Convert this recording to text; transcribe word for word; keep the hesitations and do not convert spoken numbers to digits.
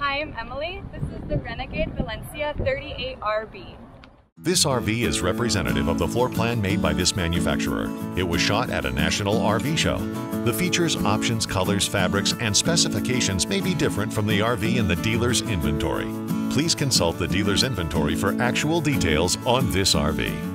Hi, I'm Emily. This is the Renegade Valencia thirty-eight R B. This R V is representative of the floor plan made by this manufacturer. It was shot at a national R V show. The features, options, colors, fabrics, and specifications may be different from the R V in the dealer's inventory. Please consult the dealer's inventory for actual details on this R V.